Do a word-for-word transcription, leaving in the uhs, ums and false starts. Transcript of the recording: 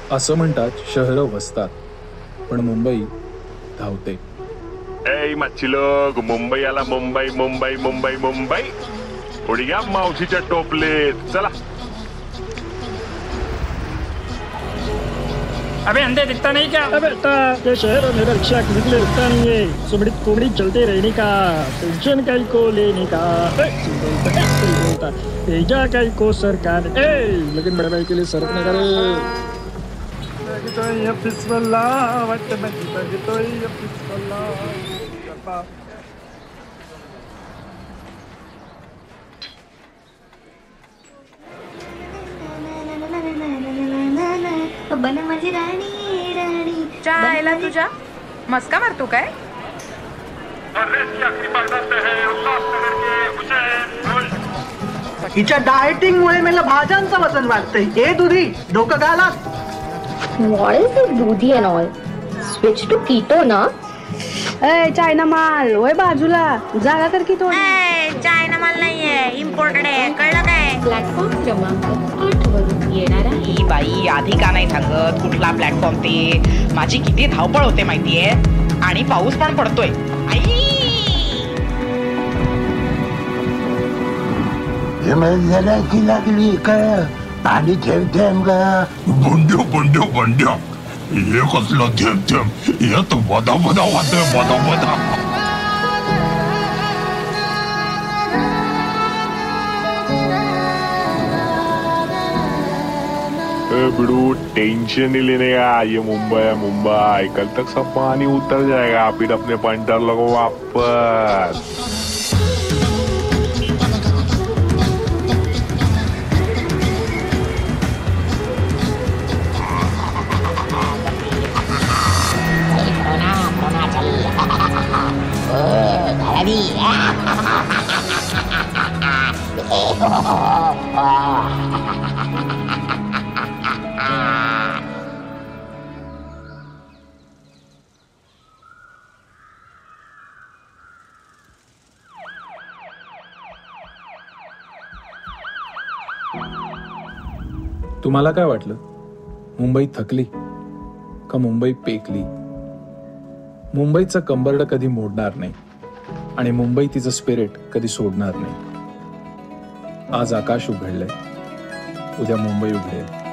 असं म्हणतात शहरं वसतात, पण मुंबई धावते. ए मच्छी लोक, मुंबई आला, मुंबई मुंबई मुंबई मुंबई. उडी घ्या मावशीच्या टोपलेत, चला. अबे अंधे दिखता नहीं क्या? अबे बेटा, ये शहर मेरा रिक्शा निकले दिखता नहीं है. सुबड़ी कुबड़ी चलते रहने का, टेंशन कई को लेने का. बोलता भेजा कई को सरकार. ए लेकिन बड़े भाई के लिए सरकने का रे. तो ये फिसवल्ला वट बंदी तो ये फिसवल्ला. बन माझी राणी राणी चायला तुझ्या मस्का मारतो काय? हिच्या डाएटिंग मुळे मला भाज्यांचं वजन वाढतंय. हे दुधी डोकं घाला. What is this Dudhi and all? Switch to keto ना? ए चायना माल ओय बाजूला जागा तर कीटो. ए चायना माल नाहीये, इम्पोर्टेड आहे, कळलं काय? प्लॅटफॉर्म क्रमांक आठ वरून येणारा ही बाई आधी का नाही सांगत कुठला प्लॅटफॉर्म ते? माझी किती धावपळ होते माहितीये, आणि पाऊस पण पडतोय. आई लागली का पाणी थेंब थेंब का? बंड्या बंड्या बंड्या, हे कसलं थेंब थेंब? हे तर बदा बदा वाटतंय, बदा बदा. बिड़ू टेंशन ही लेने का, ये मुंबई है मुंबई. कल तक सब पानी उतर जाएगा, फिर अपने पंटर लगो वापस. तुम्हाला काय वाटलं? मुंबई थकली का मुंबई पेकली? मुंबईचं कंबरडं कधी मोडणार नाही, आणि मुंबई तिचं स्पिरिट कधी सोडणार नाही. आज आकाश उघडलंय, उद्या मुंबई उघडेल.